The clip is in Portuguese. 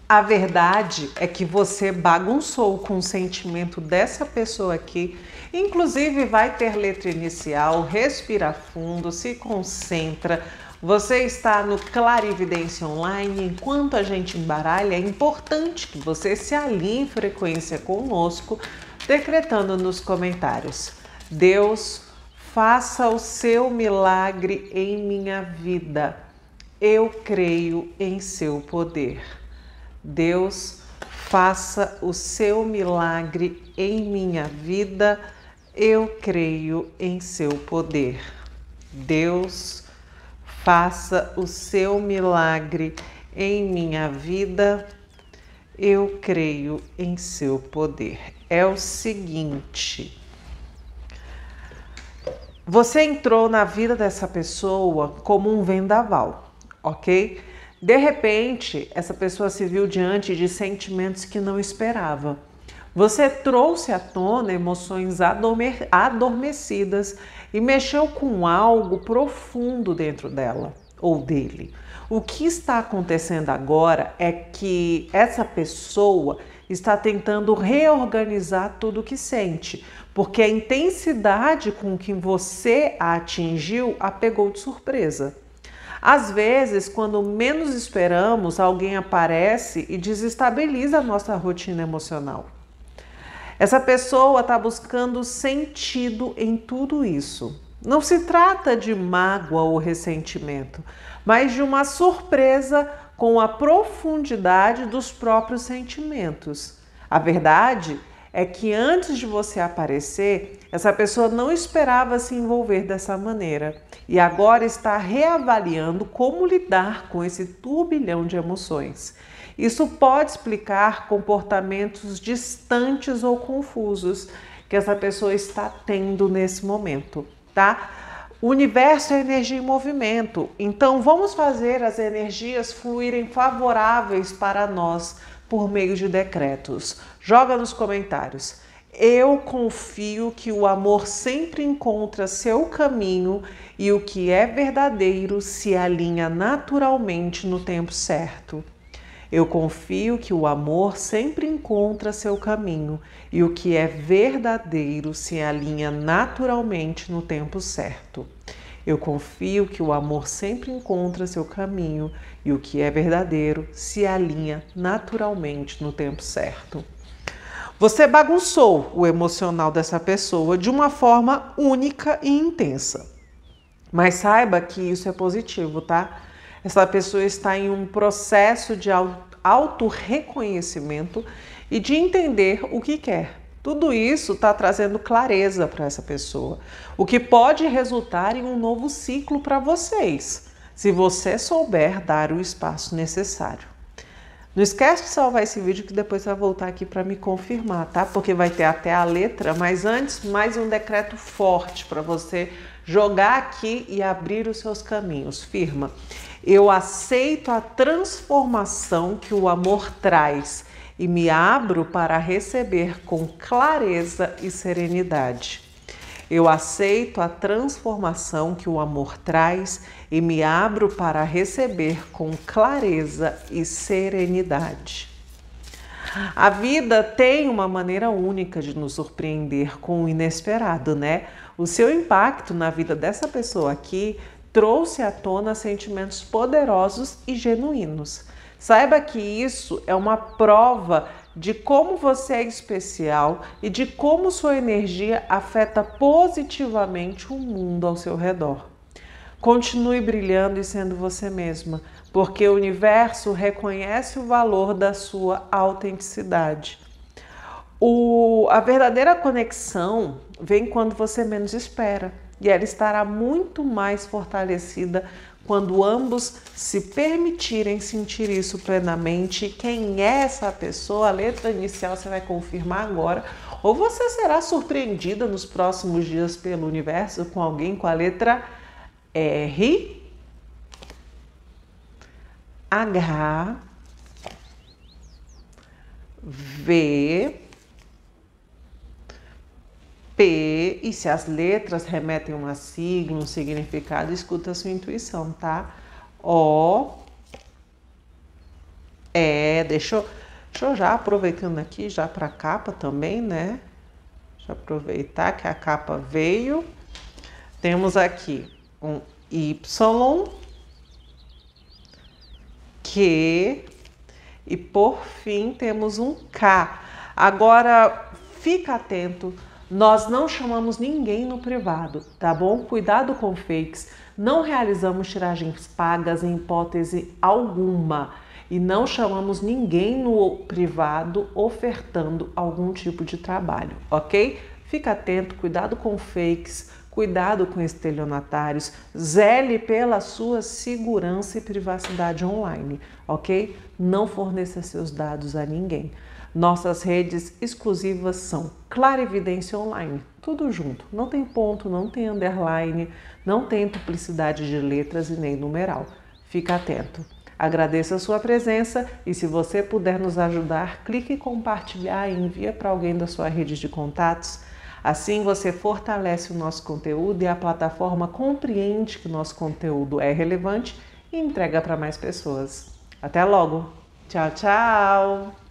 A verdade é que você bagunçou com o sentimento dessa pessoa aqui. Inclusive vai ter letra inicial, respira fundo, se concentra. Você está no Clarividência Online. Enquanto a gente embaralha, é importante que você se alinhe em frequência conosco, decretando nos comentários: Deus, faça o seu milagre em minha vida. Eu creio em seu poder. Deus, faça o seu milagre em minha vida. Eu creio em seu poder. Deus, faça o seu milagre em minha vida. Eu creio em seu poder. É o seguinte: você entrou na vida dessa pessoa como um vendaval, ok? De repente, essa pessoa se viu diante de sentimentos que não esperava. Você trouxe à tona emoções adormecidas e mexeu com algo profundo dentro dela ou dele. O que está acontecendo agora é que essa pessoa está tentando reorganizar tudo o que sente, porque a intensidade com que você a atingiu a pegou de surpresa. Às vezes, quando menos esperamos, alguém aparece e desestabiliza a nossa rotina emocional. Essa pessoa está buscando sentido em tudo isso. Não se trata de mágoa ou ressentimento, mas de uma surpresa com a profundidade dos próprios sentimentos. A verdade é que antes de você aparecer, essa pessoa não esperava se envolver dessa maneira e agora está reavaliando como lidar com esse turbilhão de emoções. Isso pode explicar comportamentos distantes ou confusos que essa pessoa está tendo nesse momento, tá? O universo é energia em movimento, então vamos fazer as energias fluírem favoráveis para nós por meio de decretos. Joga nos comentários: eu confio que o amor sempre encontra seu caminho e o que é verdadeiro se alinha naturalmente no tempo certo. Eu confio que o amor sempre encontra seu caminho e o que é verdadeiro se alinha naturalmente no tempo certo. Eu confio que o amor sempre encontra seu caminho e o que é verdadeiro se alinha naturalmente no tempo certo. Você bagunçou o emocional dessa pessoa de uma forma única e intensa. Mas saiba que isso é positivo, tá? Essa pessoa está em um processo de autorreconhecimento e de entender o que quer. Tudo isso está trazendo clareza para essa pessoa, o que pode resultar em um novo ciclo para vocês, se você souber dar o espaço necessário. Não esquece de salvar esse vídeo que depois vai voltar aqui para me confirmar, tá? Porque vai ter até a letra, mas antes mais um decreto forte para você jogar aqui e abrir os seus caminhos. Firma: eu aceito a transformação que o amor traz e me abro para receber com clareza e serenidade. Eu aceito a transformação que o amor traz e me abro para receber com clareza e serenidade. A vida tem uma maneira única de nos surpreender com o inesperado, né? O seu impacto na vida dessa pessoa aqui trouxe à tona sentimentos poderosos e genuínos. Saiba que isso é uma prova de como você é especial e de como sua energia afeta positivamente o mundo ao seu redor. Continue brilhando e sendo você mesma, porque o universo reconhece o valor da sua autenticidade. A verdadeira conexão vem quando você menos espera, e ela estará muito mais fortalecida quando ambos se permitirem sentir isso plenamente. Quem é essa pessoa? A letra inicial você vai confirmar agora, ou você será surpreendida nos próximos dias pelo universo com alguém com a letra R, H, V, P, e se as letras remetem a uma sigla, um significado, escuta a sua intuição, tá? O, E, Deixa eu já aproveitando aqui, já para a capa também, né? Deixa eu aproveitar que a capa veio. Temos aqui um Y, Q e por fim temos um K. Agora, fica atento, nós não chamamos ninguém no privado, tá bom? Cuidado com fakes, não realizamos tiragens pagas em hipótese alguma e não chamamos ninguém no privado ofertando algum tipo de trabalho, ok? Fica atento, cuidado com fakes, cuidado com estelionatários, zele pela sua segurança e privacidade online, ok? Não forneça seus dados a ninguém. Nossas redes exclusivas são Clarividência Online, tudo junto, não tem ponto, não tem underline, não tem duplicidade de letras e nem numeral. Fica atento. Agradeço a sua presença e se você puder nos ajudar, clique em compartilhar e envia para alguém da sua rede de contatos. Assim você fortalece o nosso conteúdo e a plataforma compreende que o nosso conteúdo é relevante e entrega para mais pessoas. Até logo! Tchau, tchau!